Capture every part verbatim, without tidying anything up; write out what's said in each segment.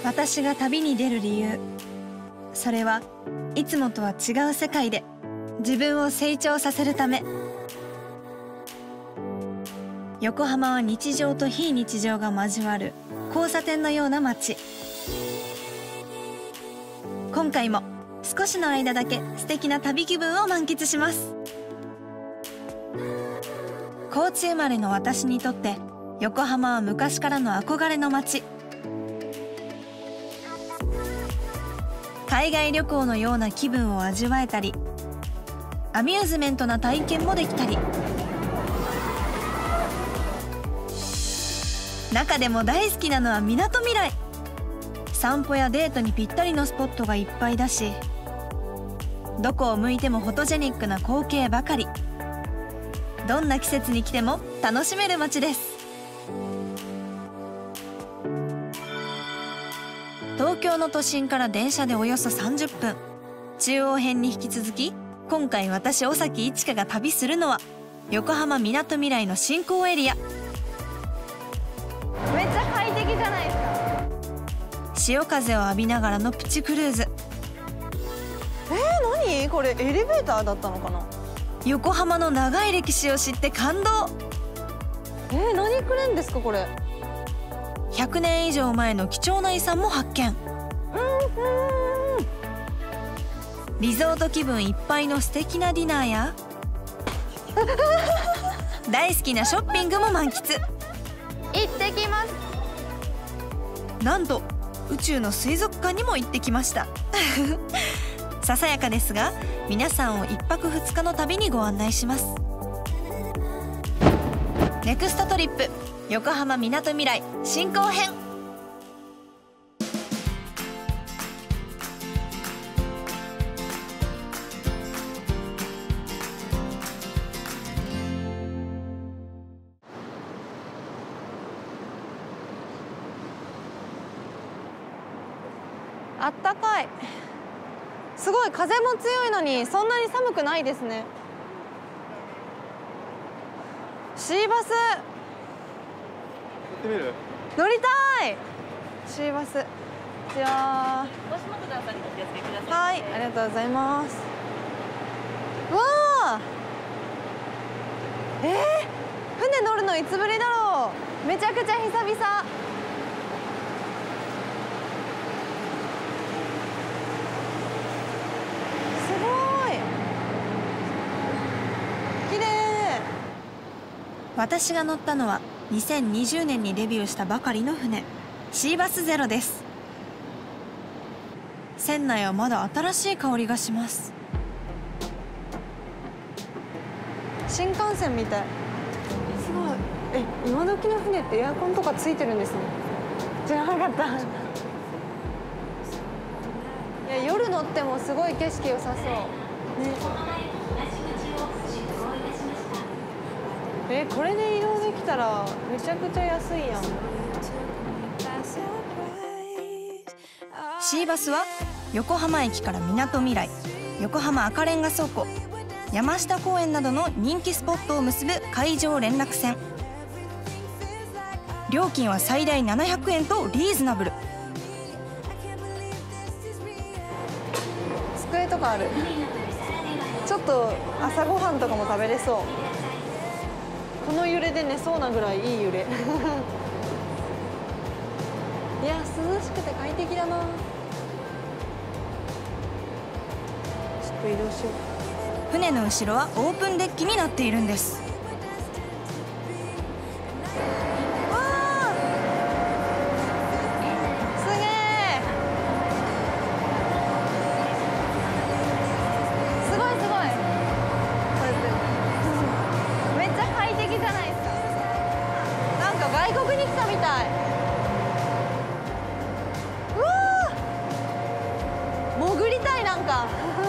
私が旅に出る理由、それはいつもとは違う世界で自分を成長させるため。横浜は日常と非日常が交わる交差点のような街。今回も少しの間だけ素敵な旅気分を満喫します。高知生まれの私にとって横浜は昔からの憧れの街。海外旅行のような気分を味わえたり、アミューズメントな体験もできたり、中でも大好きなのはみなとみらい。散歩やデートにぴったりのスポットがいっぱいだし、どこを向いてもフォトジェニックな光景ばかり。どんな季節に来ても楽しめる街です。東京の都心から電車でおよそさんじゅっぷん。中央編に引き続き、今回私尾崎一華が旅するのは横浜みなとみらいの新興エリア。 めっちゃ快適じゃないですか。 潮風を浴びながらのプチクルーズ。 えー、何これ、エレベーターだったのかな。 横浜の長い歴史を知って感動。 えー、何くれんですかこれ。 ひゃくねん以上前の貴重な遺産も発見。リゾート気分いっぱいの素敵なディナーや大好きなショッピングも満喫。 行ってきます。 なんと宇宙の水族館にも行ってきましたささやかですが、皆さんをいっぱくふつかの旅にご案内します。ネクストトリップ、横浜みなとみらい新興編。 あったかい。すごい風も強いのにそんなに寒くないですね。シーバス乗ってみる？ 乗りたい。シーバス。じゃあ足元段差にお気をつけください。 はい、ありがとうございます。わあ、えー、船乗るのいつぶりだろう。めちゃくちゃ久々。 私が乗ったのはにせんにじゅうねんにデビューしたばかりの船、シーバスゼロです。船内はまだ新しい香りがします。 新幹線みたい。すごい。え、今時の船ってエアコンとかついてるんですね。知らなかったいや、夜乗ってもすごい景色良さそうね。え、これで移動できたらめちゃくちゃ安いやん。 シーバスは横浜駅からみなとみらい、横浜赤レンガ倉庫、山下公園などの人気スポットを結ぶ海上連絡船。料金は最大ななひゃくえんとリーズナブル。 机とかある。ちょっと朝ごはんとかも食べれそう。この揺れで寝そうなぐらいいい揺れいや、涼しくて快適だな。ちょっと移動しよう。 船の後ろはオープンデッキになっているんです。 わあ、すげえ。すごいすごい。これってめっちゃ快適じゃないですか。なんか外国に来たみたい。うわー、潜りたい。なんか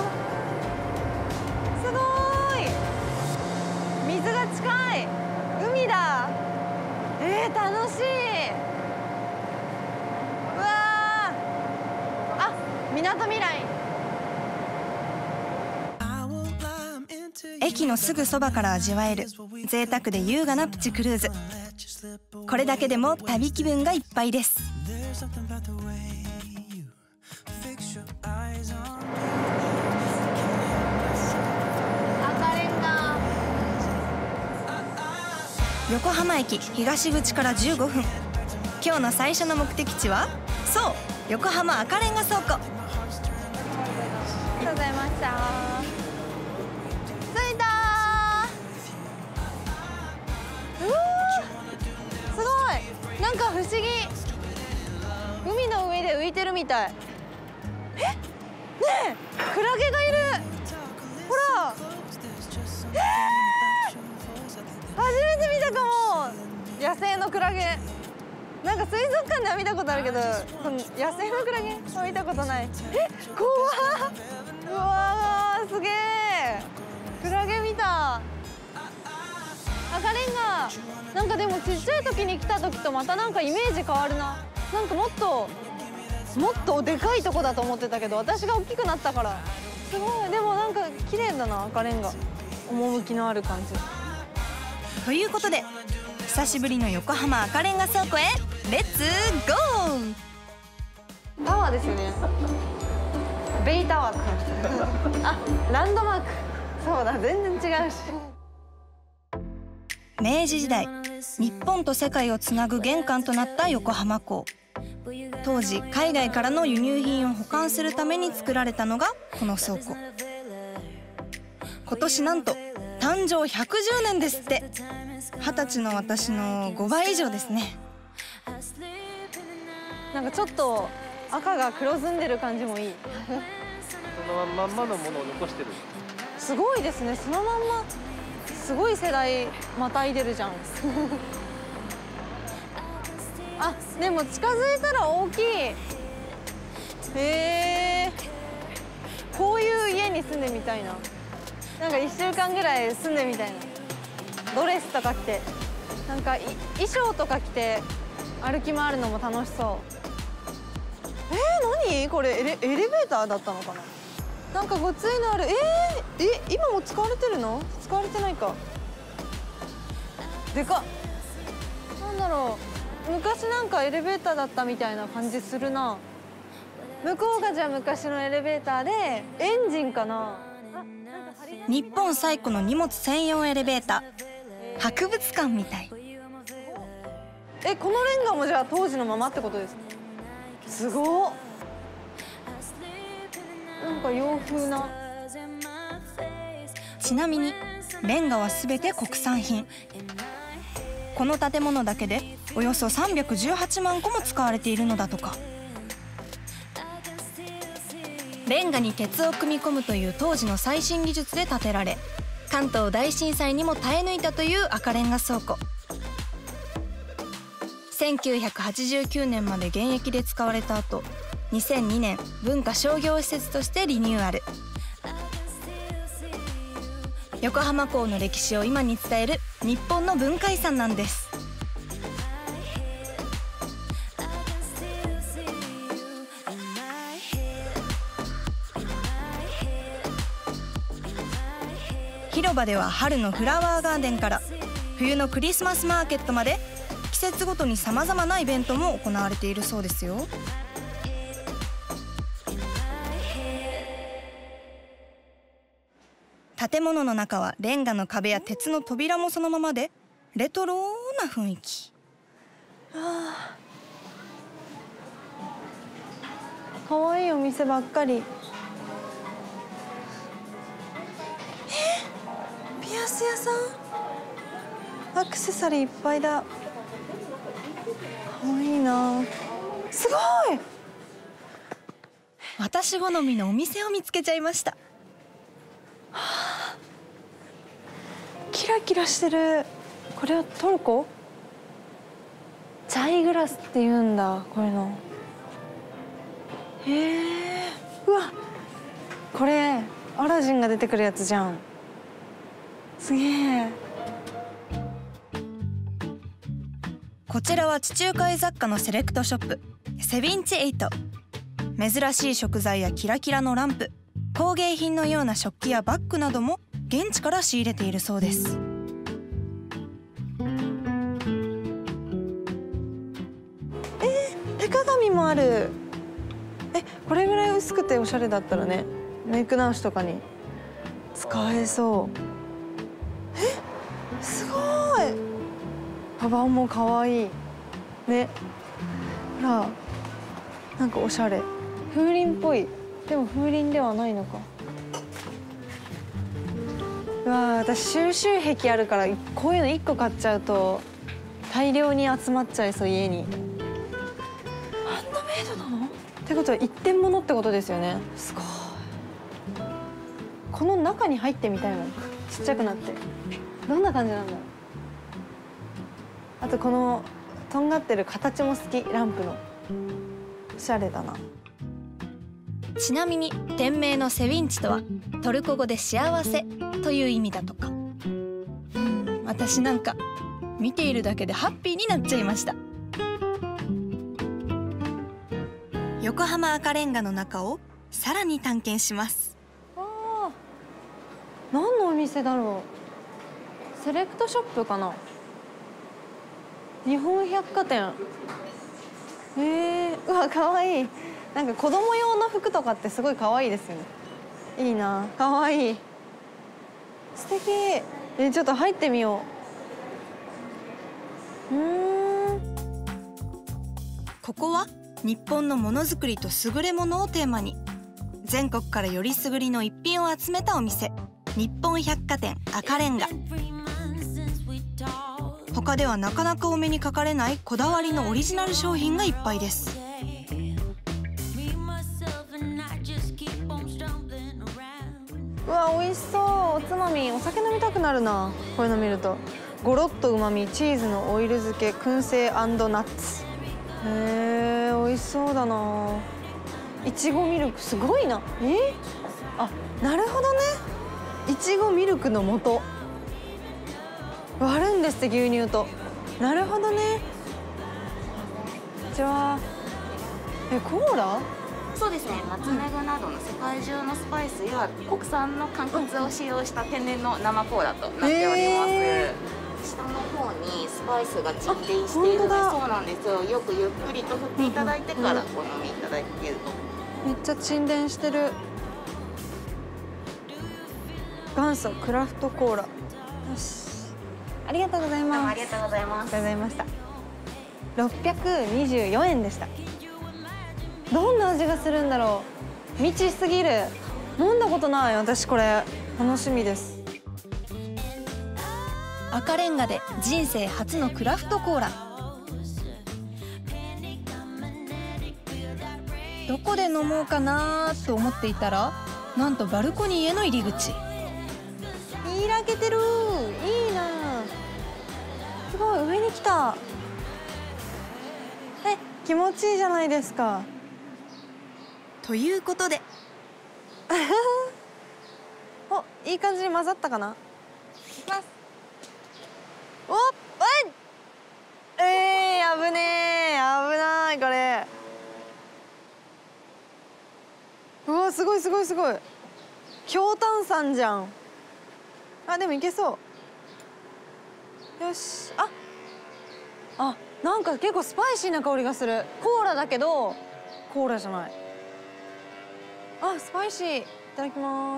すごーい。水が近い。海だ。えー、楽しい。うわー、あ、みなとみらい。 駅のすぐそばから味わえる贅沢で優雅なプチクルーズ。これだけでも旅気分がいっぱいです。 横浜駅東口からじゅうごふん。今日の最初の目的地はそう、横浜赤レンガ倉庫。 ありがとうございました。着いたー。うわー、すごい。なんか不思議。海の上で浮いてるみたい。え、ねえ、クラゲがいる。ほら。えー、初めて見たかも。野生のクラゲ。なんか水族館では見たことあるけど、この野生のクラゲは見たことない。え、怖っ。うわー、すげえ。クラゲ見た。赤レンガ。なんかでもちっちゃい時に来た時とまたなんかイメージ変わるな。なんかもっともっとでかいとこだと思ってたけど、私が大きくなったからすごい。でもなんか綺麗だな、赤レンガ。趣のある感じ。 ということで久しぶりの横浜赤レンガ倉庫へレッツゴー。 タワーですよね。ベイタワーか。あ、ランドマーク。そうだ、全然違うし。 明治時代、日本と世界をつなぐ玄関となった横浜港。当時海外からの輸入品を保管するために作られたのがこの倉庫。今年なんと誕生ひゃくじゅうねんですって。二十歳の私のごばい以上ですね。 なんかちょっと赤が黒ずんでる感じもいい。 そのまんまのものを残してる。 すごいですね、そのまんま。すごい世代またいでるじゃん。あ、でも近づいたら大きい。へえ、こういう家に住んでみたいな。なんかいっしゅうかんぐらい住んでみたいな。ドレスとか着て、なんか衣装とか着て歩き回るのも楽しそう。えー、何これ、エレ、エレベーターだったのかな。なんかごついのある。えー、え、今も使われてるの？使われてないか。でかっ。なんだろう、昔なんかエレベーターだったみたいな感じするな。向こうがじゃあ昔のエレベーターで、エンジンかな。 日本最古の荷物専用エレベーター。博物館みたい。 え、このレンガもじゃあ当時のままってことですか？すごっ。なんか洋風な。 ちなみにレンガはすべて国産品。この建物だけでおよそさんびゃくじゅうはちまんこも使われているのだとか。レンガに鉄を組み込むという当時の最新技術で建てられ、関東大震災にも耐え抜いたという赤レンガ倉庫。せんきゅうひゃくはちじゅうきゅうねんまで現役で使われた後、にせんにねん文化商業施設としてリニューアル。横浜港の歴史を今に伝える日本の文化遺産なんです。広場では春のフラワーガーデンから冬のクリスマスマーケットまで季節ごとにさまざまなイベントも行われているそうですよ。建物の中はレンガの壁や鉄の扉もそのままでレトロな雰囲気。 あー、かわいいお店ばっかり。え、ピアス屋さん、アクセサリーいっぱいだ。かわいいな。すごい。 私好みのお店を見つけちゃいました。 はあ、キラキラしてる。これはトルコ？チャイグラスって言うんだ、これの。へえ、うわ、これアラジンが出てくるやつじゃん。すげえ。 こちらは地中海雑貨のセレクトショップセヴィンチエイト。珍しい食材やキラキラのランプ、工芸品のような食器やバッグなども現地から仕入れているそうです。 えー、手鏡もある。え、これぐらい薄くておしゃれだったらね、メイク直しとかに使えそう。え、すごい。 カバンも可愛いね。ほら、なんかおしゃれ。風鈴っぽい。でも風鈴ではないのか。うわー、私収集癖あるからこういうのいっこ買っちゃうと大量に集まっちゃいそう、家に。ハンドメイドなの？ってことは一点物ってことですよね。すごい。この中に入ってみたいもん。ちっちゃくなってどんな感じなんだろう。あとこのとんがってる形も好き。ランプのおしゃれだな。 ちなみに店名のセヴィンチとはトルコ語で幸せという意味だとか。うん、私なんか見ているだけでハッピーになっちゃいました。横浜赤レンガの中をさらに探検します。 あー、何のお店だろう。セレクトショップかな。日本百貨店。へえ、うわ、かわいい。なんか子供用の服とかってすごい可愛いですよね。いいな、可愛い。素敵。え、ちょっと入ってみよう。うーん。 ここは日本のものづくりと優れものをテーマに全国からよりすぐりの一品を集めたお店、日本百貨店赤レンガ。他ではなかなかお目にかかれないこだわりのオリジナル商品がいっぱいです。 うわ、美味しそう。おつまみ。お酒飲みたくなるな、こういうの見ると。ゴロッとうまみ、チーズのオイル漬け、燻製&ナッツ。へえ、美味しそうだな。いちごミルク、すごいな。え、あ、なるほどね。いちごミルクの素割るんですって、牛乳と。なるほどね。こんにちは。え、コーラ？ そうですね、ナツメグなどの世界中のスパイスや国産の柑橘を使用した天然の生コーラとなっております。下の方にスパイスが沈殿しているので、そうなんですよ。よくゆっくりと振っていただいてからお飲みいただけると。 めっちゃ沈殿してる。元祖クラフトコーラ。よし。ありがとうございます。 ありがとうございます。 ありがとうございました。ろっぴゃくにじゅうよえんでした。どんな味がするんだろう。未知すぎる。飲んだことない、私これ。楽しみです。 赤レンガで人生初のクラフトコーラ。どこで飲もうかなと思っていたら、なんとバルコニーへの入り口。 開けてる。いいな。すごい、上に来た。え、気持ちいいじゃないですか。 ということでお、いい感じに混ざったかな。いきます。おっ、えい、えー、危ねえ、危ないこれ。うわ、すごいすごいすごい。強炭酸じゃん。あ、でもいけそう。よし。あ、あ、なんか結構スパイシーな香りがする。コーラだけどコーラじゃない。あ、スパイシー。いただきます。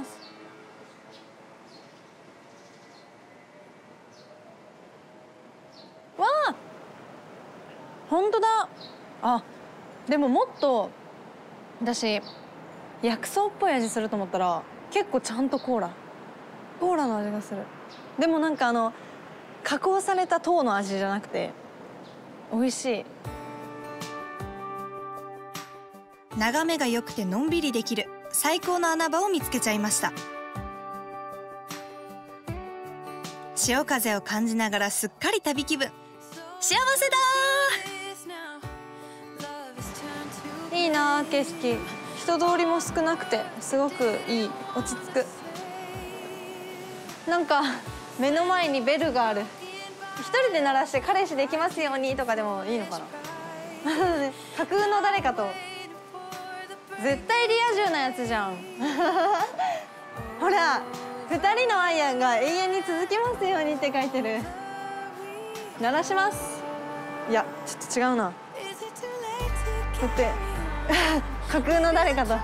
わあ、本当だ。あ、でももっと私薬草っぽい味すると思ったら結構ちゃんとコーラコーラの味がする。でもなんかあの加工された糖の味じゃなくて美味しい。 眺めが良くてのんびりできる最高の穴場を見つけちゃいました。潮風を感じながらすっかり旅気分。幸せだー。いいな、景色。人通りも少なくてすごくいい。落ち着く。なんか目の前にベルがある。一人で鳴らして彼氏できますようにとかでもいいのかな。架空の誰かと。絶対リア充なやつじゃん。ほら、二人の愛が永遠に続きますようにって書いてる。鳴らします。いや、ちょっと違うな。だって架空の誰かと。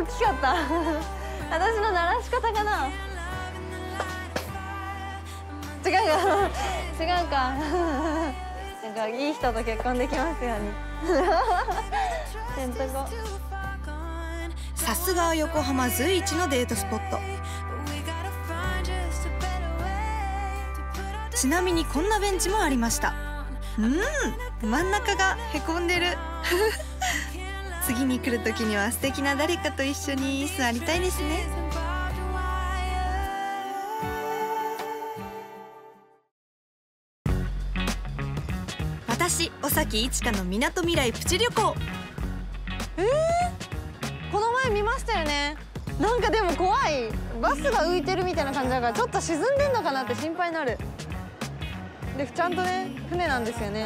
大きかった私の鳴らし方かな。違うか違うかなんかいい人と結婚できますようにてんとこ。 さすが横浜随一のデートスポット。ちなみにこんなベンチもありました。うん、真ん中がへこんでる次に来る時には素敵な誰かと一緒に座りたいですね。私尾崎一華のみなとみらいプチ旅行。 えー、この前見ましたよね。なんかでも怖い。バスが浮いてるみたいな感じだからちょっと沈んでんのかなって心配になる。でちゃんとね船なんですよね。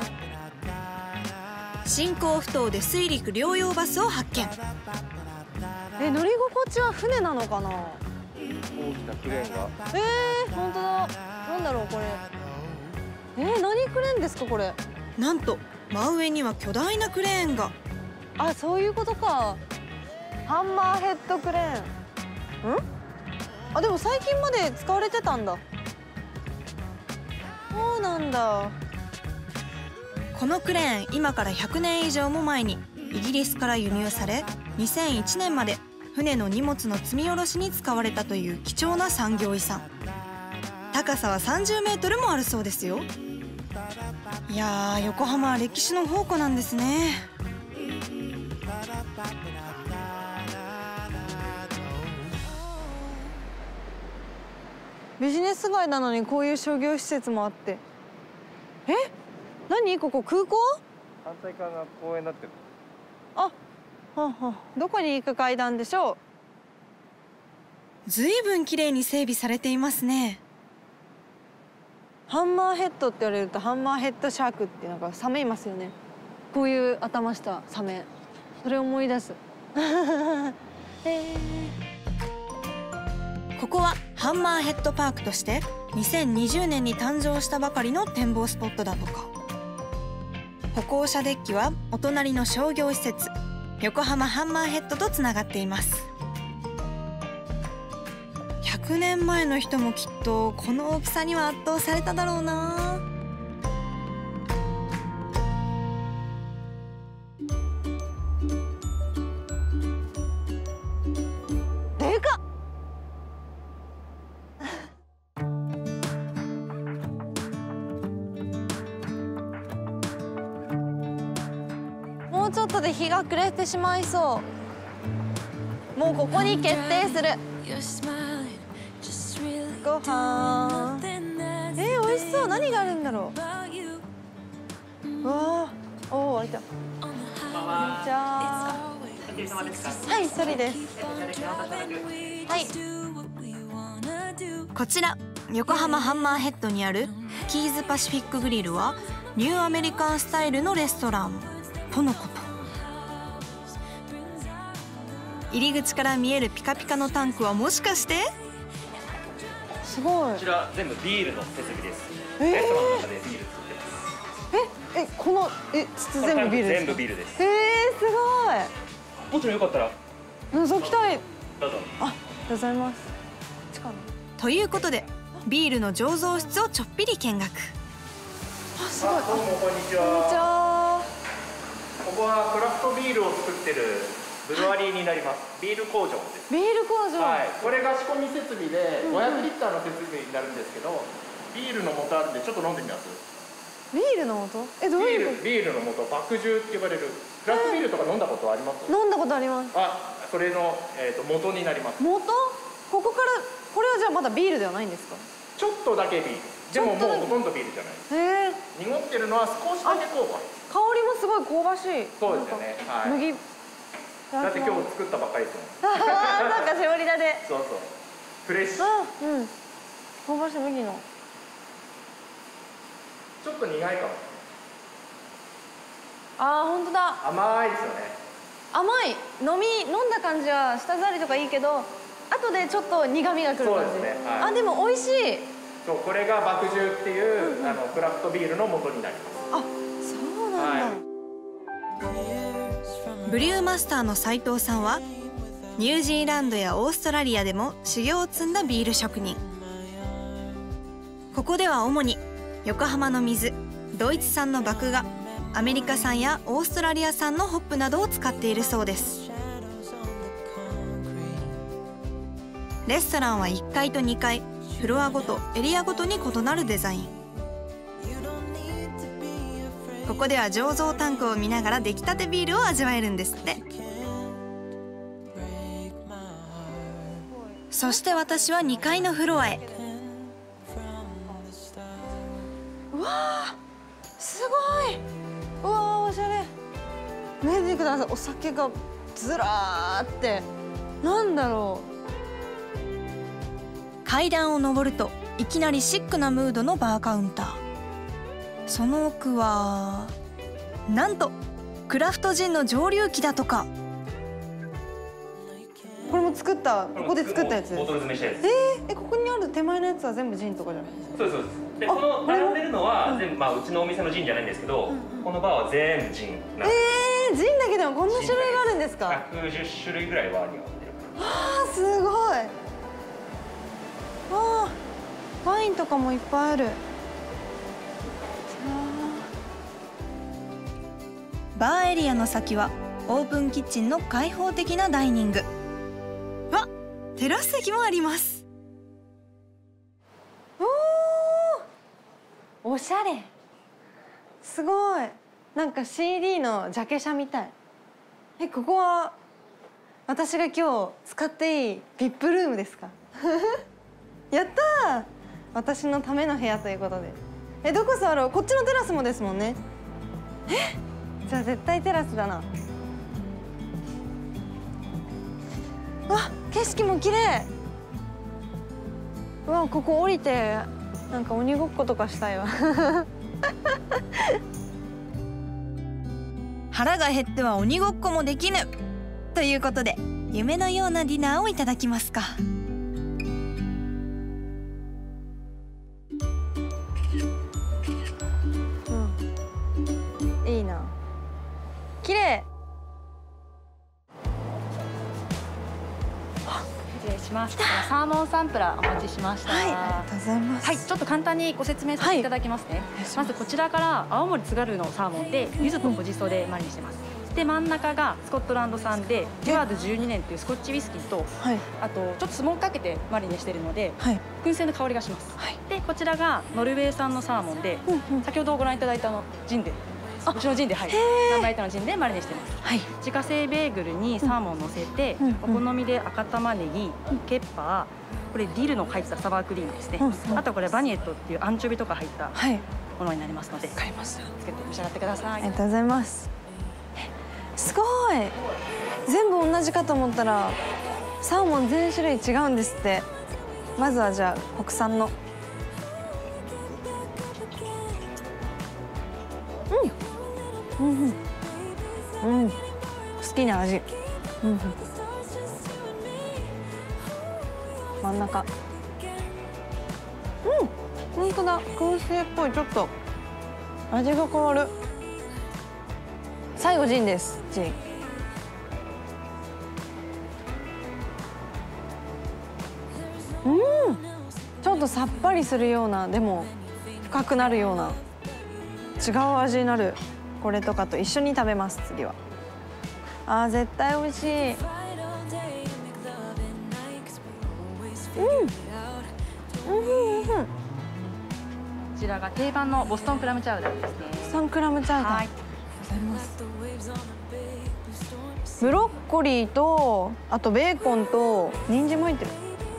新港ふ頭で水陸両用バスを発見。 え、乗り心地は船なのかな。 大きなクレーンが。 えー、本当だ。なんだろうこれ。えー、何クレーンですかこれ。 なんと真上には巨大なクレーンが。 あ、そういうことか。ハンマーヘッドクレーン。ん？あ、でも最近まで使われてたんだ。そうなんだ。 このクレーン、今からひゃくねん以上も前にイギリスから輸入され、にせんいちねんまで船の荷物の積み下ろしに使われたという貴重な産業遺産。高さはさんじゅうメートルもあるそうですよ。いやー、横浜は歴史の宝庫なんですね。 ビジネス街なのにこういう商業施設もあって。え、何ここ空港？ 反対側が公園になってる。 あ、はんはん。どこに行く階段でしょう。 ずいぶん綺麗に整備されていますね。 ハンマーヘッドって言われるとハンマーヘッドシャークっていうのがサメいますよね。こういう頭したサメ。それを思い出す。えー、ここはハンマーヘッドパークとしてにせんにじゅうねんに誕生したばかりの展望スポットだとか。歩行者デッキはお隣の商業施設横浜ハンマーヘッドとつながっています。ひゃくねんまえの人もきっとこの大きさには圧倒されただろうな。 でかっもうちょっとで日が暮れてしまいそう。もうここに決定する。ご飯。えー、美味しそう。何があるんだろう。わあ、おお、開いた。こんにちは。はい、それです。はい。 こちら横浜ハンマーヘッドにあるキーズパシフィックグリルはニューアメリカンスタイルのレストランとのこと。入り口から見えるピカピカのタンクはもしかして？ すごい。 こちら全部ビールの設備です。 えー、 レストランの中でビール作ってます。 え、え、このえ筒全部ビールですか？ 全部ビールです。 えー、すもちろんよかったらごい。覗きたい。 どうぞ。 あ、ありがとうございます。 ということでビールの醸造室をちょっぴり見学。 あ、すごい。 どうもこんにちは。 こんにちは。 ここはクラフトビールを作ってるブルワリーになります。ビール工場です。 ビール工場。 はい。これが仕込み設備でごひゃくリッターの設備になるんですけど、ビールの素あるんでちょっと飲んでみます。 ビールの素？え、どういうこと？ ビールの素、麦汁って呼ばれるクラフトビールとか飲んだことあります？ 飲んだことあります。 あ、それのえっと元になります。 元？ここからこれはじゃあまだビールではないんですか？ ちょっとだけビール。でももうほとんどビールじゃない。 へえ。 濁ってるのは少しだけ香ばしい。 香りもすごい香ばしい。 そうですよね。はい。 麦。 だって今日作ったばっかりですもん。 なんか絞りだで。 そうそう。フレッシュ。 あ、うん。香ばしい麦の。 ちょっと苦いかも。 あー、本当だ。 甘いですよね。 甘い。飲み飲んだ感じは舌触りとかいいけど、後でちょっと苦味がくる感じ。 そうですね。はい、 あ、でも美味しい。 そう、これが麦汁っていう、うんうん、あのクラフトビールの元になります。 あ、そうなんだ。はい、 ブリューマスターの斉藤さんはニュージーランドやオーストラリアでも修行を積んだビール職人。ここでは主に横浜の水、ドイツ産の麦芽、アメリカ産やオーストラリア産のホップなどを使っているそうです。レストランはいっかいとにかい、フロアごとエリアごとに異なるデザイン。ここでは醸造タンクを見ながら出来たてビールを味わえるんですって。そして私はにかいのフロアへ。 うわー、すごい。うわー、おしゃれ。見てください、お酒がずらーって。なんだろう。階段を上るといきなりシックなムードのバーカウンター。その奥はなんとクラフトジンの蒸留機だとか。 これも作った、ここで作ったやつ。 ボトル詰めしたやつ。 えー、え、ここにある手前のやつは全部ジンとかじゃないですか。 そうですそうです。で、この並んでるのは全部、まあうちのお店のジンじゃないんですけど、このバーは全部ジンなんです。 えー、ジンだけでもこんな種類があるんですか。 ひゃくじゅっしゅるいぐらいバーには持ってる。 あー、すごい。あー、ワインとかもいっぱいある。 バーエリアの先はオープンキッチンの開放的なダイニング。わ、テラス席もあります。 おー、おしゃれ。すごい。なんか シーディー のジャケ写みたい。え、ここは私が今日使っていい ブイアイピー ルームですか？やったー。私のための部屋ということで。え、どこ座ろう。こっちのテラスもですもんね。え、じゃあ絶対テラスだな。わ、景色も綺麗。うわ、ここ降りてなんか鬼ごっことかしたいわ。 腹が減っては鬼ごっこもできぬということで、夢のようなディナーをいただきますか。 うん、いいな。綺麗。 失礼します。サーモンサンプラーお持ちしました。 はい、ありがとうございます。 はい、ちょっと簡単にご説明させていただきますね。はい、まずこちらから青森津軽のサーモンで柚子とほじそでマリネしてます。で、真ん中がスコットランド産でデュアードじゅうにねんというスコッチウイスキーと、はい、あとちょっとスモークかけてマリネしてるので、はい、燻製の香りがします。はい、で、こちらがノルウェー産のサーモンで、うんうん、先ほどご覧いただいたあのジンで。うちのジンで、はい、ナンバーエイトのジンでマリネしてます。はい、自家製ベーグルにサーモンを乗せて、うん、お好みで赤玉ねぎ、ケッパー、これディルの入ったサワークリームですね。うん、あとこれバニエットっていうアンチョビとか入ったものになりますので、わかりました。つけて召し上がってください。 ありがとうございます。すごい。全部同じかと思ったらサーモン全種類違うんですって。まずはじゃあ国産の。うん。うんうん、うん、好きな味。うんうん、真ん中。うん、本当だ。燻製っぽい。ちょっと味が変わる。最後ジンです。ジン。うん。ちょっとさっぱりするような、でも深くなるような違う味になる。これとかと一緒に食べます。次は。あー、絶対美味しい。うん。うんうん。こちらが定番のボストンクラムチャウダーですね。 ボストンクラムチャウダー。はい。ございます。ブロッコリーと、あとベーコンと人参も入ってる。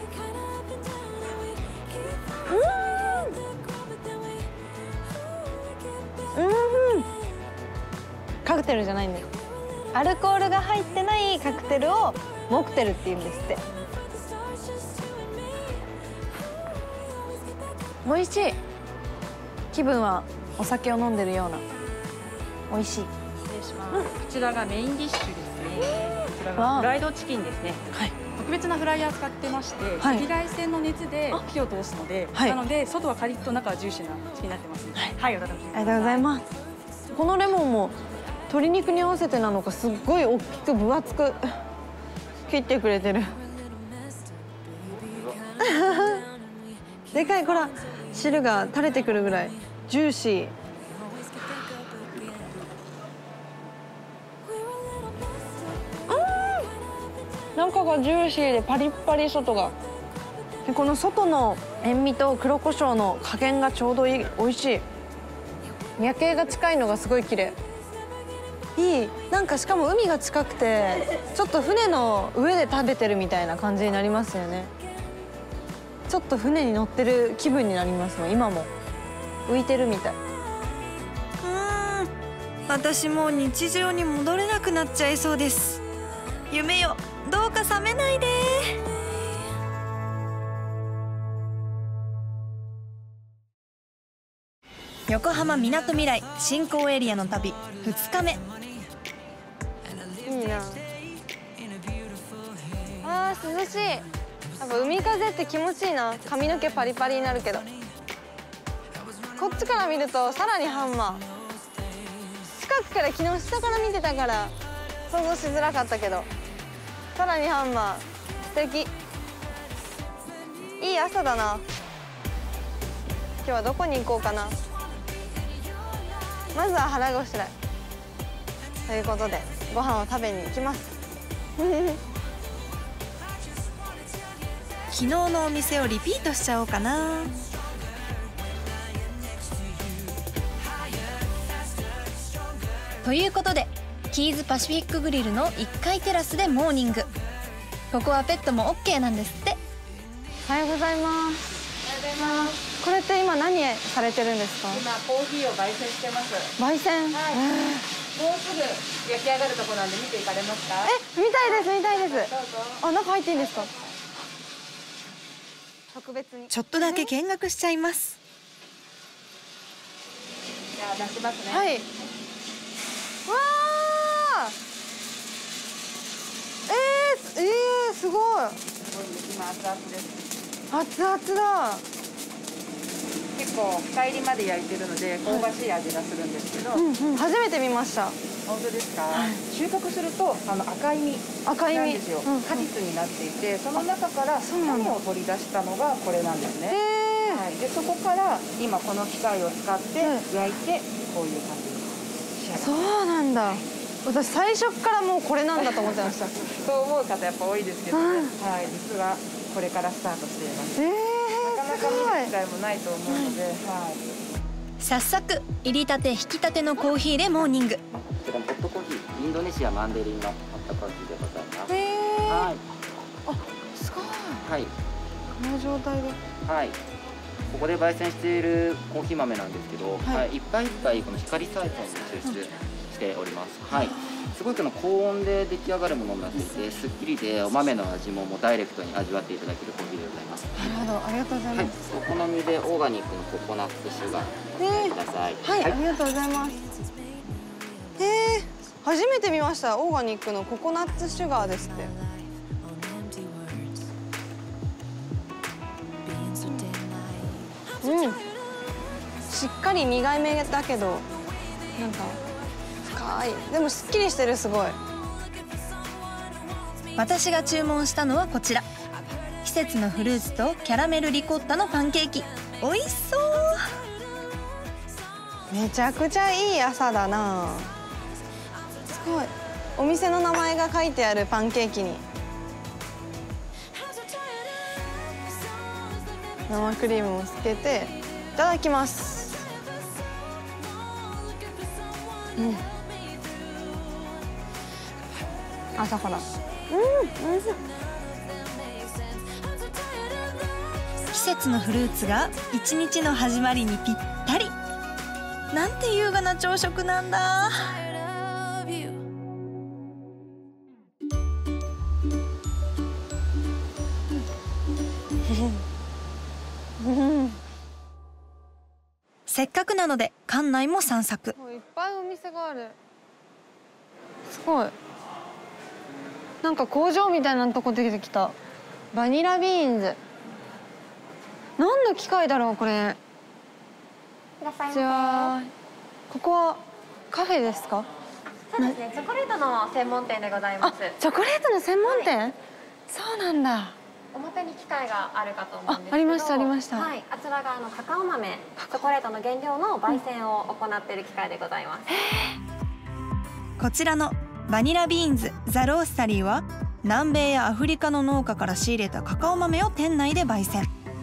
うん。うん。カクテルじゃないんだよ。アルコールが入ってないカクテルをモクテルって言うんですって。美味しい。気分はお酒を飲んでるような。美味しい。 失礼します。うん、こちらがメインディッシュですね。こちらがフライドチキンですね。はい。特別なフライヤー使ってまして、はい、赤外線の熱で火を通すので、はい、なので外はカリッと中はジューシーなチキンになってますので、はい、はい、お楽しみください。ありがとうございます。このレモンも鶏肉に合わせてなのかすっごい大きく分厚く切ってくれてる。でかい、ほら汁が垂れてくるぐらいジューシー。中がジューシーでパリッパリ、外が。でこの外の塩味と黒胡椒の加減がちょうどいい、美味しい。夜景が近いのがすごい綺麗。いい。なんかしかも海が近くてちょっと船の上で食べてるみたいな感じになりますよね。ちょっと船に乗ってる気分になりますもん。今も浮いてるみたい。 うーん、私もう日常に戻れなくなっちゃいそうです。夢よ、どうか覚めないで。横浜みなとみらい新興エリアの旅ふつかめ。 いいな。あー涼しい。やっぱ海風って気持ちいいな。髪の毛パリパリになるけど、こっちから見るとさらにハンマー。近くから昨日下から見てたから想像しづらかったけど、さらにハンマー。素敵。いい朝だな。今日はどこに行こうかな。まずは腹ごしらえということでご飯を食べに行きます。 昨日のお店をリピートしちゃおうかな。ということでキーズパシフィックグリルのいっかいテラスでモーニング。ここはペットも オーケー なんですって。 おはようございます。これって今何されてるんですか？ 今コーヒーを焙煎してます。 焙煎。はい。 もうすぐ焼き上がるとこなんで見ていかれますか？ え、見たいです見たいです。 どうぞ。 あ、中入っていいんですか？特別に。 ちょっとだけ見学しちゃいます。 じゃあ出しますね。 はい。わあ。えー、えー、すごい。 今熱々です。 熱々だ。 結構深入りまで焼いてるので香ばしい味がするんですけど、 うんうん、初めて見ました。 本当ですか？はい、収穫するとあの赤い実赤い実なんですよ。 うんうん、 果実になっていて、その中から種を取り出したのがこれなんですね。はい、でそこから今この機械を使って焼いてこういう感じに仕上がる。 そうなんだ。私最初からもうこれなんだと思ってました。 そう思う方やっぱ多いですけどね。はい、実はこれからスタートしています。 えー、 なかなか見る機会もないと思うので、はい。 早速入りたて引きたてのコーヒーでモーニング。 こちらホットコーヒー、インドネシアマンデリンのホットコーヒーでございます。 へー。 はい。 あ、すごい。 はい。 この状態で。 はい。ここで焙煎しているコーヒー豆なんですけど、はい、はい、いっぱいいっぱいこの光採点に抽出しております。はい。すごいこの高温で出来上がるものになっていて、すっきりでお豆の味ももうダイレクトに味わっていただけるコーヒーでございます。 なるほど、ありがとうございます。 はい、お好みでオーガニックのココナッツシュガーお使いください。 はい、はい、ありがとうございます。へえ、初めて見ました。オーガニックのココナッツシュガーですって。うん、しっかり苦いめだけどなんか深い、でもすっきりしてる。すごい。 私が注文したのはこちら。季節のフルーツとキャラメルリコッタのパンケーキ。美味しそう。 めちゃくちゃいい朝だな。すごい。お店の名前が書いてあるパンケーキに生クリームをつけていただきます。うん。朝から。うん、おいしい。 季節のフルーツが一日の始まりにぴったり。なんて優雅な朝食なんだ。せっかくなので館内も散策。 いっぱいお店がある。すごい。なんか工場みたいなとこ出てきた。バニラビーンズ。何の機械だろうこれ。 いらっしゃいませ。 じゃあここはカフェですか？ そそうですね、チョコレートの専門店でございます。 チョコレートの専門店、はい、そうなんだ。 表に機械があるかと思うんですけど、 あ、ありましたありました。 はい、あちらがあのカカオ豆、チョコレートの原料の焙煎を行っている機械でございます。 こちらのバニラビーンズザ・ロースタリーは南米やアフリカの農家から仕入れたカカオ豆を店内で焙煎。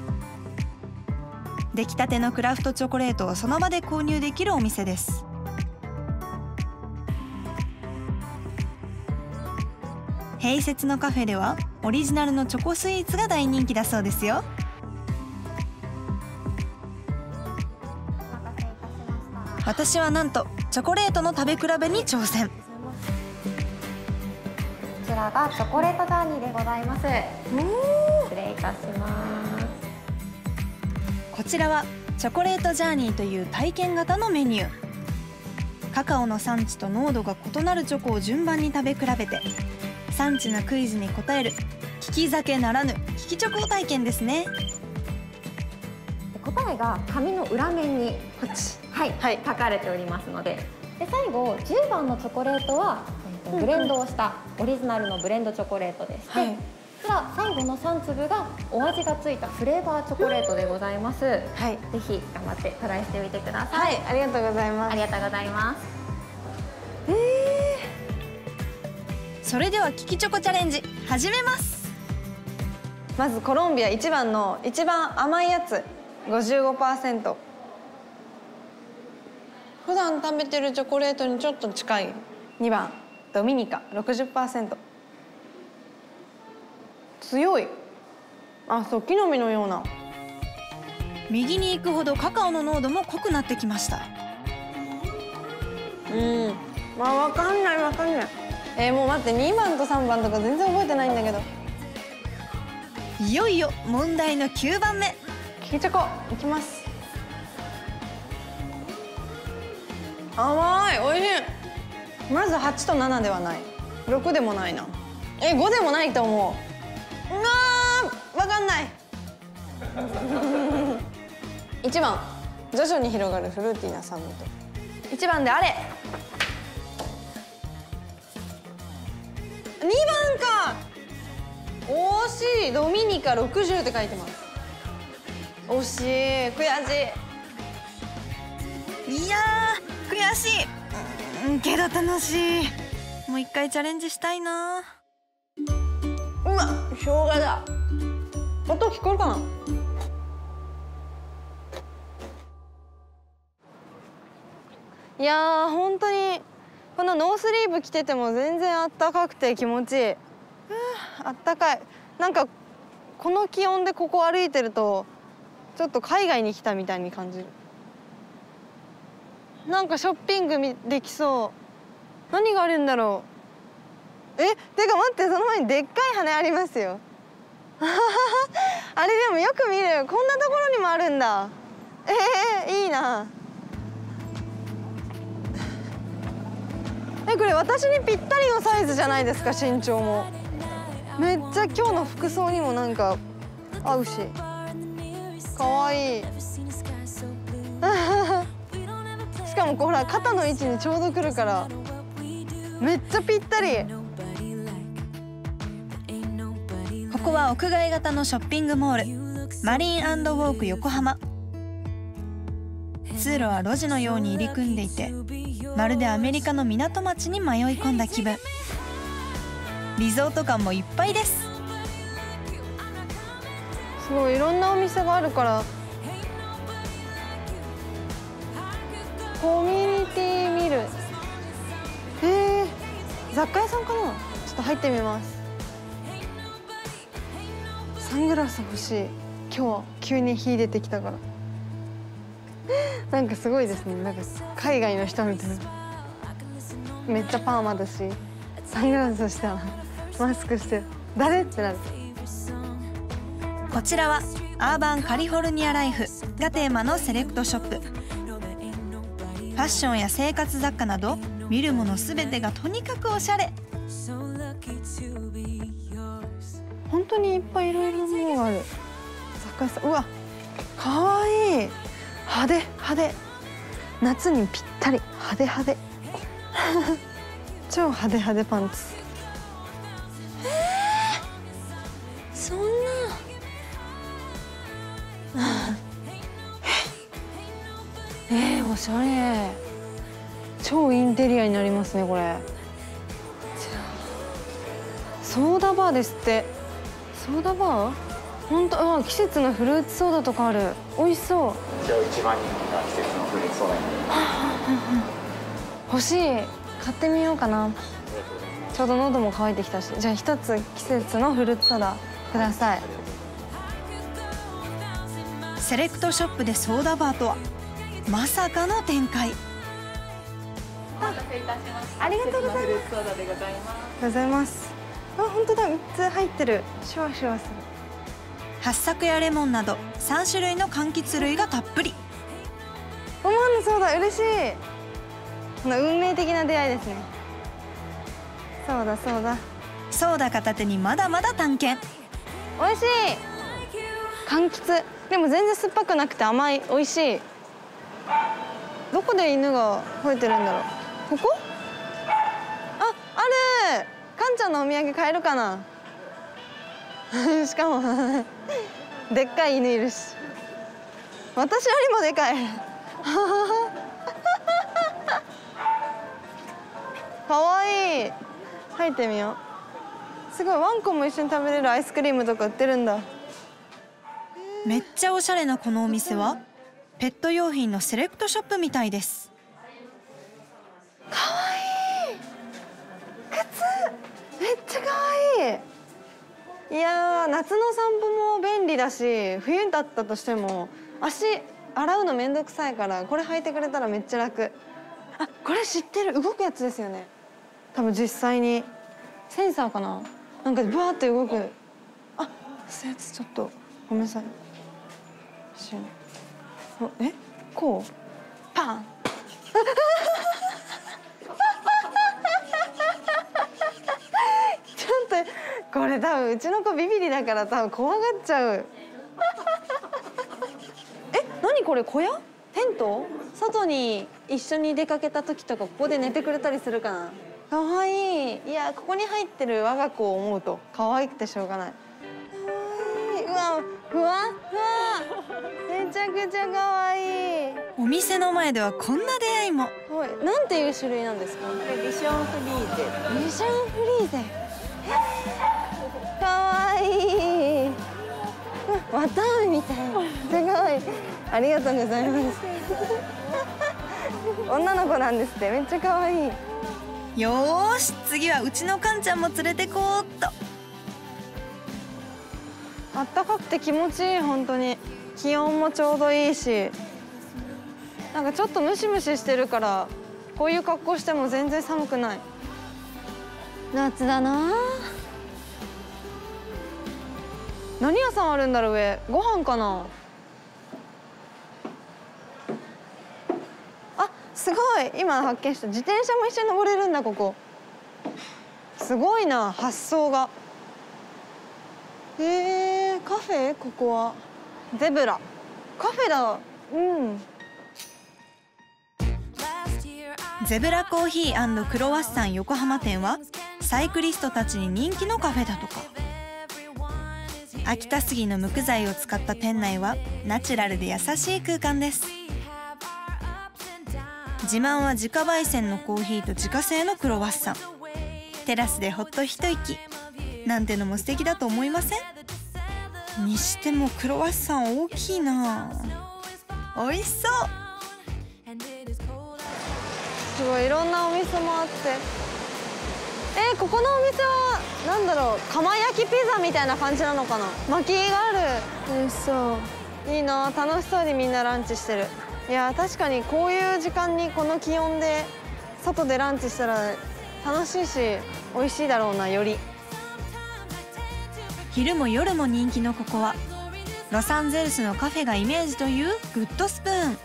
出来たてのクラフトチョコレートをその場で購入できるお店です。併設のカフェではオリジナルのチョコスイーツが大人気だそうですよ。私はなんとチョコレートの食べ比べに挑戦。 こちらがチョコレートジャーニーでございます。失礼いたします。 こちらはチョコレートジャーニーという体験型のメニュー。カカオの産地と濃度が異なるチョコを順番に食べ比べて産地のクイズに答える利き酒ならぬ利きチョコ体験ですね。 答えが紙の裏面にこっち、はいはい、書かれておりますので、で最後じゅうばんのチョコレートは、えー、とブレンドをしたオリジナルのブレンドチョコレートでして、はい、こちら最後のさん粒がお味がついたフレーバーチョコレートでございます。はい、ぜひ頑張ってトライしてみてください。 はい、ありがとうございます。 ありがとうございます。 えー、 それでは利きチョコチャレンジ始めます。 まずコロンビアいちばんの一番甘いやつ ごじゅうごパーセント。 普段食べてるチョコレートにちょっと近いにばんドミニカ ろくじゅっパーセント。 強い。あ、そう、木の実のような。 右に行くほどカカオの濃度も濃くなってきました。 うん、まあ分かんない分かんない。えー、もう待って、にばんとさんばんとか全然覚えてないんだけど。 いよいよ問題のきゅうばんめ。 利きチョコいきます。甘い、おいしい。まずはちとななではない、ろくでもないな、えごでもないと思う。うわー、分かんないいちばん徐々に広がるフルーティーな酸味と。いちばんであれ。にばんか。惜しい。ドミニカろくじゅうって書いてます。惜しい。悔しい。 いやー悔しい。うんけど楽しい。もう一回チャレンジしたいな。 うわ、生姜だ。音聞こえるかな。いやー、本当にこのノースリーブ着てても全然あったかくて気持ちいい。あったかい。なんかこの気温でここ歩いてるとちょっと海外に来たみたいに感じる。なんかショッピングできそう。何があるんだろう。え、てか待って、その前にでっかい羽ありますよあれでもよく見る。こんなところにもあるんだ。えー、いいな。え、これ私にぴったりのサイズじゃないですか。身長もめっちゃ今日の服装にもなんか合うし、かわいいしかもほら肩の位置にちょうどくるからめっちゃぴったり。 ここは屋外型のショッピングモールマリン&ウォーク横浜。通路は路地のように入り組んでいて、まるでアメリカの港町に迷い込んだ気分。リゾート感もいっぱいです。 すごいいろんなお店があるからコミュニティミル。へえ、雑貨屋さんかな。ちょっと入ってみます。サングラス欲しい。今日急に火出てきたからなんかすごいですね。なんか海外の人みたいな。めっちゃパーマだしサングラスしたらマスクしてる。誰ってなる。 こちらはアーバンカリフォルニアライフがテーマのセレクトショップ。ファッションや生活雑貨など見るものすべてがとにかくおしゃれ。 本当にいっぱいいろいろなものがある。雑貨屋さん。うわ、かわいい。派手派手。夏にぴったり派手派手超派手派手パンツ。えー、そんなえー、おしゃれ。超インテリアになりますねこれ。ソーダバーですって。ソーダバー？本当、あ、季節のフルーツソーダとかある。美味しそう。 一応一番人気が季節のフルーツソーダになります。 欲しい。買ってみようかな。ちょうど喉も渇いてきたし。じゃあ一つ季節のフルーツソーダください。 セレクトショップでソーダバーとはまさかの展開。 ありがとうございます。フルーツソーダでございます。ありがとうございます。あ、本当だ、みっつ入ってる。シュワシュワする。 八朔やレモンなどさん種類の柑橘類がたっぷり。 思わぬそうだ、嬉しい。この運命的な出会いですね。そうだそうだ。 ソーダ片手にまだまだ探検。 美味しい。柑橘でも全然酸っぱくなくて甘い。美味しい。どこで犬が吠えてるんだろう。ここ？あ、ある。カンちゃんのお土産買えるかな。しかもでっかい犬いるし、私よりもでかい。かわいい。入ってみよう。すごい、ワンコも一緒に食べれるアイスクリームとか売ってるんだ。 めっちゃおしゃれなこのお店はペット用品のセレクトショップみたいです。 かわいい。靴めっちゃかわいい。いやー、夏の散歩も便利だし、冬だったとしても足洗うのめんどくさいからこれ履いてくれたらめっちゃ楽。あ、これ知ってる。動くやつですよね。多分実際にセンサーかな、なんかブワーって動く。あ、そういうやつ。ちょっとごめんなさい。え、こうパン。ちょっとこれ多分うちの子ビビリだから多分怖がっちゃう。え、何これ、小屋？テント？外に一緒に出かけた時とかここで寝てくれたりするかな。かわいい。いや、ここに入ってる我が子を思うと可愛くてしょうがない。うわ、ふわふわ。めちゃくちゃ可愛い。 お店の前ではこんな出会いも。 はい、なんていう種類なんですか？ これビションフリーゼ。 ビションフリーゼ。可愛い。綿あめみたい。すごい。ありがとうございます。女の子なんですって。めっちゃ可愛い。 よーし、次はうちのカンちゃんも連れてこーっと。 あったかくて気持ちいい。本当に気温もちょうどいいし、なんかちょっとムシムシしてるからこういう格好しても全然寒くない。夏だな。何屋さんあるんだろう。上ご飯かな。あ、すごい。今発見した。自転車も一緒に登れるんだ。ここすごいな、発想が。えー、カフェ？ここはゼブラカフェだ。うん。 ゼブラコーヒー&クロワッサン横浜店はサイクリストたちに人気のカフェだとか。秋田杉の無垢材を使った店内はナチュラルで優しい空間です。自慢は自家焙煎のコーヒーと自家製のクロワッサン。テラスでほっと一息なんてのも素敵だと思いません？にしてもクロワッサン大きいな。美味しそう。 すごい、いろんなお店もあって。えー、ここのお店はなんだろう、釜焼きピザみたいな感じなのかな。薪がある。美味しそう。いいな、楽しそうにみんなランチしてる。いや確かにこういう時間にこの気温で外でランチしたら楽しいし美味しいだろうな。より昼も夜も人気のここはロサンゼルスのカフェがイメージというグッドスプーン。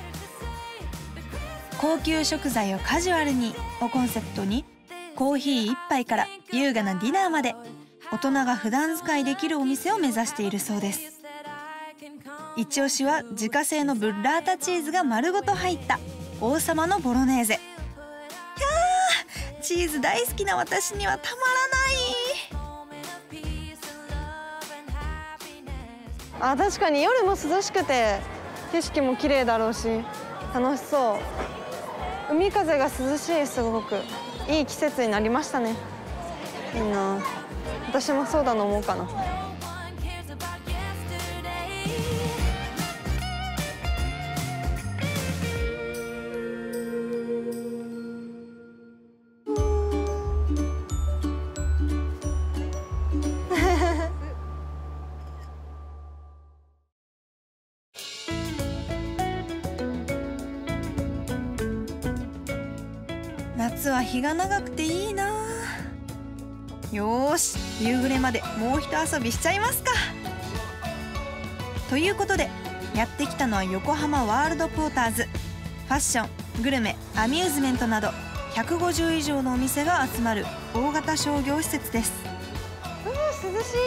高級食材をカジュアルにをコンセプトに、コーヒー一杯から優雅なディナーまで大人が普段使いできるお店を目指しているそうです。一押しは自家製のブッラータチーズが丸ごと入った王様のボロネーゼ。キャー、 チーズ大好きな私にはたまあ、確かに夜も涼しくて景色も綺麗だろうし楽しそう。海風が涼しい。すごくいい季節になりましたね。いいな。私もそうだと思うかな。 夏は日が長くていいな。よーし、夕暮れまでもう一遊びしちゃいますか。ということでやってきたのは横浜ワールドポーターズ。ファッション、グルメ、アミューズメントなどひゃくごじゅう以上のお店が集まる大型商業施設です。 うわ、涼しい。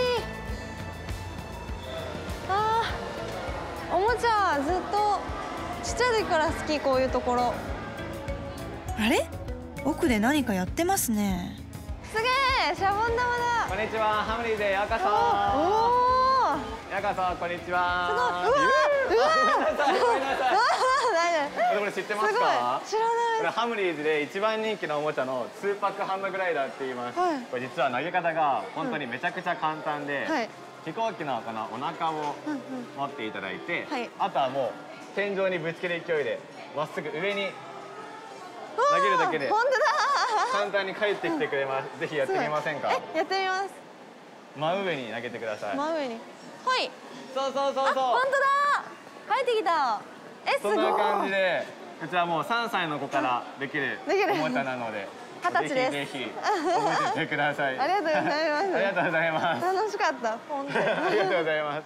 あー、おもちゃずっとちっちゃい時から好き。こういうところ。 あれ、奥で何かやってますね。 すげえ、シャボン玉だ。 こんにちは、ハムリーでようこそ。 おお。 ようこそ、こんにちは。 すごい。うわうわ。 ごめんなさい、ごめんなさい。 ああ、 これ知ってますか？ 知らない。 これハムリーズで一番人気のおもちゃのツーパックハンドグライダーって言います。 はい、 これ実は投げ方が本当にめちゃくちゃ簡単で、はい、飛行機のこのお腹を持っていただいて、はい、あとはもう天井にぶつける勢いでまっすぐ上に投げるだけで簡単に帰ってきてくれます。ぜひやってみませんか？ え、やってみます。 真上に投げてください。 真上に。はい。 そうそうそうそう。 本当だ。帰ってきた。え、すごい。 そんな感じで、こちらもうさんさいの子からできるおもちゃなので、 二十歳です。 ぜひぜひ覚えててください。 ありがとうございます。 ありがとうございます。 楽しかった。本当に。 ありがとうございます。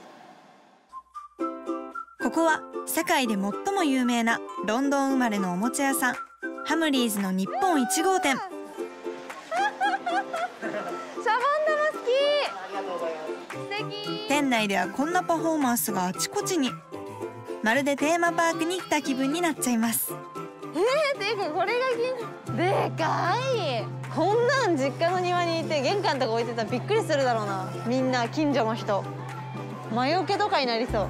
ここは世界で最も有名なロンドン生まれのおもちゃ屋さん、ハムリーズの日本いち号店。 シャボン玉好き。ありがとうございます。素敵。 店内ではこんなパフォーマンスがあちこちに。まるでテーマパークに来た気分になっちゃいます。 えー、ていうかこれがでかい。こんなん実家の庭にいて玄関とか置いてたらびっくりするだろうな。みんな近所の人。魔除けとかになりそう。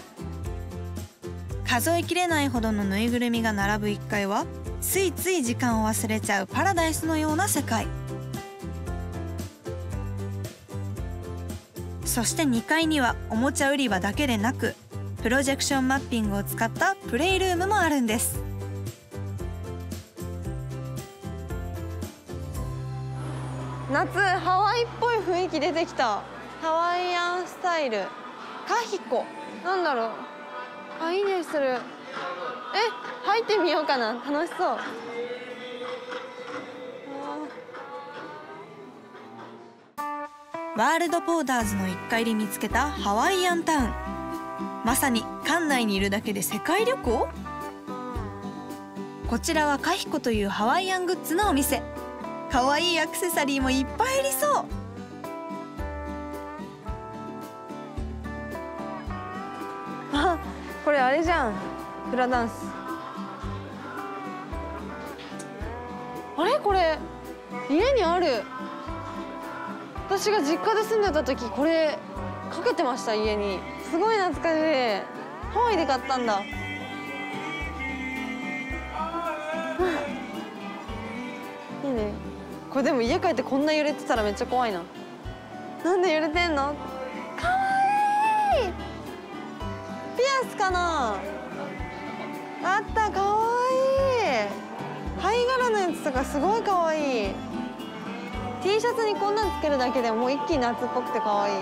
数えきれないほどのぬいぐるみが並ぶいっかいはついつい時間を忘れちゃうパラダイスのような世界。そしてにかいにはおもちゃ売り場だけでなくプロジェクションマッピングを使ったプレイルームもあるんです。 夏ハワイっぽい雰囲気出てきた。ハワイアンスタイル。カヒコ。なんだろう。あ、いい匂いする。え、入ってみようかな。楽しそう。 ワールドポーターズのいっかいで見つけたハワイアンタウン。まさに館内にいるだけで世界旅行。こちらはカヒコというハワイアングッズのお店。かわいいアクセサリーもいっぱいありそう。 あ、これあれじゃん。フラダンス。あれこれ家にある。私が実家で住んでた時これかけてました。家に。すごい懐かしい。ハワイで買ったんだ。いいね。これでも家帰ってこんな揺れてたらめっちゃ怖いな。なんで揺れてんの？かわいい。ピアスかな。あった、かわいい。貝殻のやつとかすごいかわいい。T シャツにこんなんつけるだけでもう一気に夏っぽくてかわいい。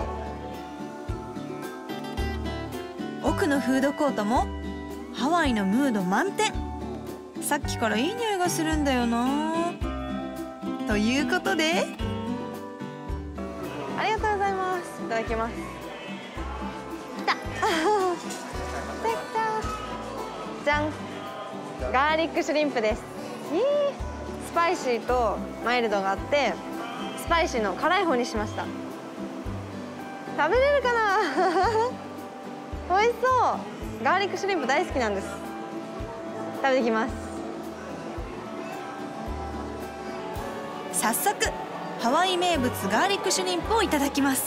奥のフードコートもハワイのムード満点。さっきからいい匂いがするんだよな。ということでありがとうございます。いただきます。きたできた。じゃん。ガーリックシュリンプです。いい。スパイシーとマイルドがあってスパイシーの辛い方にしました。食べれるかな美味しそう。ガーリックシュリンプ大好きなんです。食べてきます。 早速ハワイ名物ガーリックシュリンプをいただきます。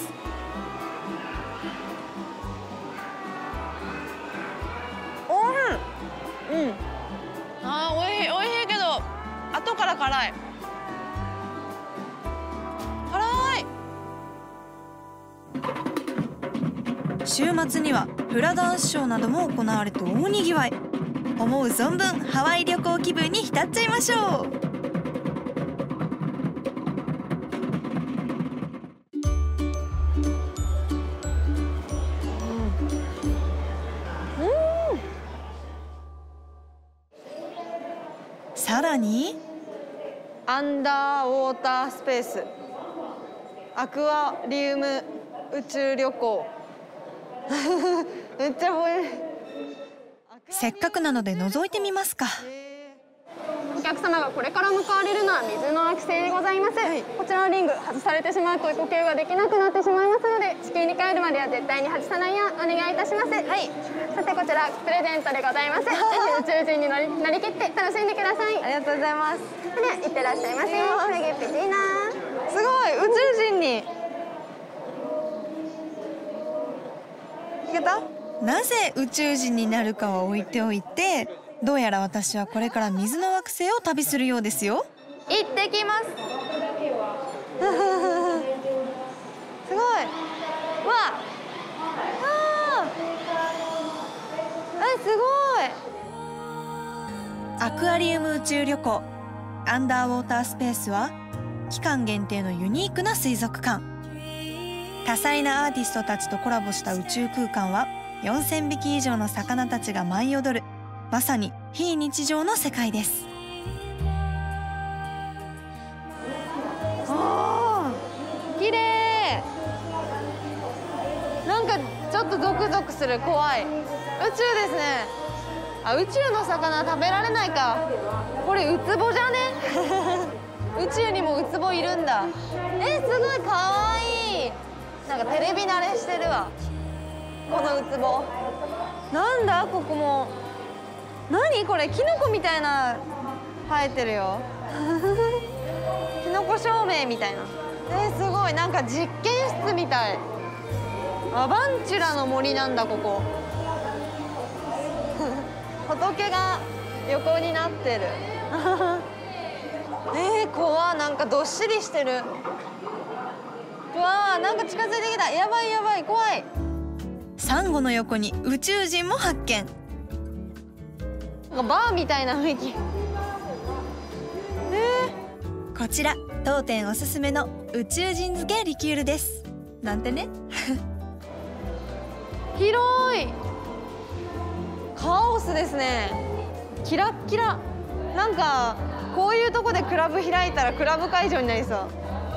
おいしい。うん。あー、おいしい、おいしいけど後から辛い。辛い。 週末にはフラダンスショーなども行われて大にぎわい。思う存分ハワイ旅行気分に浸っちゃいましょう。さらにアンダーウォータースペース、アクアリウム宇宙旅行めっちゃボイせっかくなので覗いてみますか。 お客様がこれから向かわれるのは水の惑星でございます、はい、こちらのリング外されてしまうと呼吸ができなくなってしまいますので、地球に帰るまでは絶対に外さないようお願いいたします。はい、さてこちらプレゼントでございます。ぜひ宇宙人になりなりきって楽しんでください。 ありがとうございます。 では、いってらっしゃいませ。フレゲピチーナ。 すごい、宇宙人にいけた？ なぜ宇宙人になるかは置いておいて、どうやら私はこれから水の惑星を旅するようですよ。 行ってきます。すごい。わあ、え、すごい。 アクアリウム宇宙旅行アンダーウォータースペースは期間限定のユニークな水族館。多彩なアーティストたちとコラボした宇宙空間はよんせんびき以上の魚たちが舞い踊る、まさに非日常の世界です。 あー、綺麗。なんかちょっとゾクゾクする。怖い。宇宙ですね。あ、宇宙の魚食べられないか。これウツボじゃね宇宙にもウツボいるんだ。え、すごいかわいい。なんかテレビ慣れしてるわ、このウツボ。なんだここも。何これ、キノコみたいな生えてるよキノコ照明みたいな。えー、すごい。なんか実験室みたい。アバンチュラの森なんだここ仏が横になってるえー、怖。なんかどっしりしてる。うわー、なんか近づいてきた。やばいやばい、怖い。 サンゴの横に宇宙人も発見。 なんかバーみたいな雰囲気。 えー、こちら当店おすすめの宇宙人漬けリキュールです。なんてね広い。カオスですね。キラッキラ。なんかこういうとこでクラブ開いたらクラブ会場になりそう。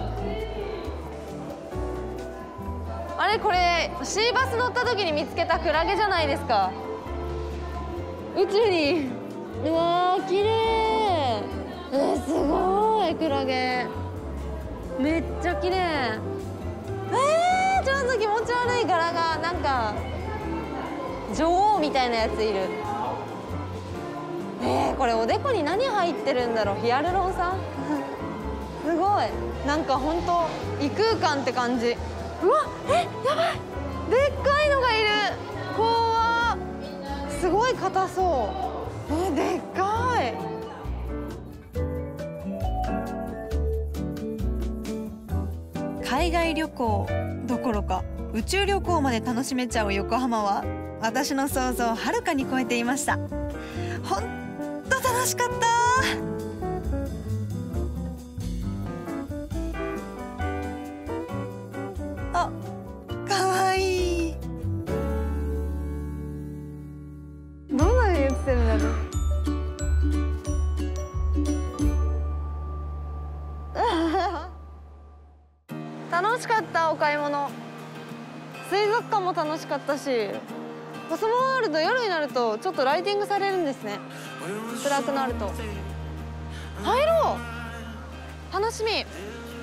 あれ、これシーバス乗った時に見つけたクラゲじゃないですか。宇宙に。うわー、綺麗。えー、すごい。クラゲめっちゃ綺麗。えー、ちょっと気持ち悪い柄が。なんか女王みたいなやついる。えー、これおでこに何入ってるんだろう。ヒアルロン酸すごい。なんかほんと異空間って感じ。うわ、え、やばい。でっかいのがいる。怖。すごい硬そう。え、でっかい。 海外旅行どころか宇宙旅行まで楽しめちゃう横浜は私の想像をはるかに超えていました。ほんと楽しかった。あ、かわいい。 どんなに映ってるんだろう楽しかった。お買い物、水族館も楽しかったし、コスモワールド夜になるとちょっとライティングされるんですね。暗くなると入ろう。楽しみ。えー、大きい。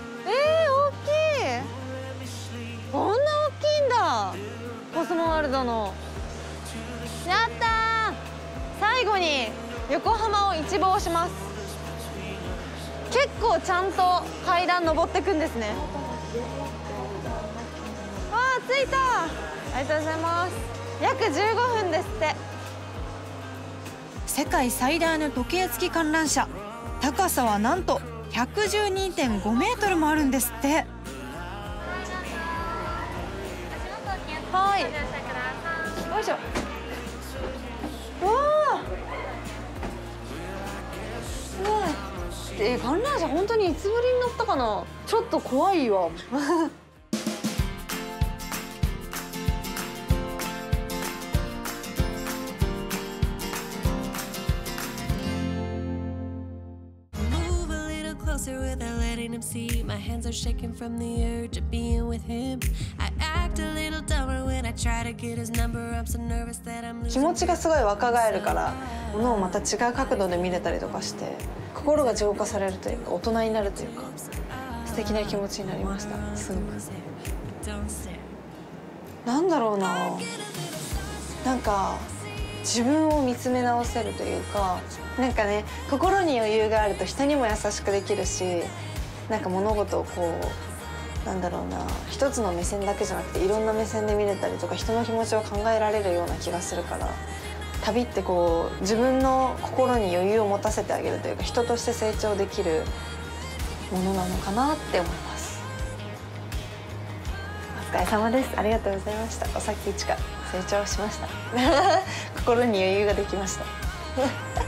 こんな大きいんだ、コスモワールドの。やったー。最後に横浜を一望します。結結構ちゃんと階段登ってくんですね。わあ、着いた。ありがとうございます。約じゅうごふんですって。 世界最大の時計付き観覧車、高さはなんと ひゃくじゅうにてんごメートルもあるんですって。 はい。よいしょ。うわあ。すごい。えー、観覧車本当にいつぶりに乗ったかな。ちょっと怖いわ。 Without letting him see, my hands are shaking from the urge of being with him. I act a little dumber when I try to get his number. I'm so nervous that I'm losing. 気持ちがすごい若返るから、ものをまた違う角度で見れたりとかして、心が浄化されるというか、大人になるというか、素敵な気持ちになりました。すごく。なんだろうな。なんか自分を見つめ直せるというか。なんかね、心に余裕があると人にも優しくできるし、なんか物事をこうなんだろうな、一つの目線だけじゃなくていろんな目線で見れたりとか、人の気持ちを考えられるような気がするから、旅ってこう自分の心に余裕を持たせてあげるというか、人として成長できるものなのかなって思います。お疲れ様です。ありがとうございました。おさきいちか成長しました。心に余裕ができました。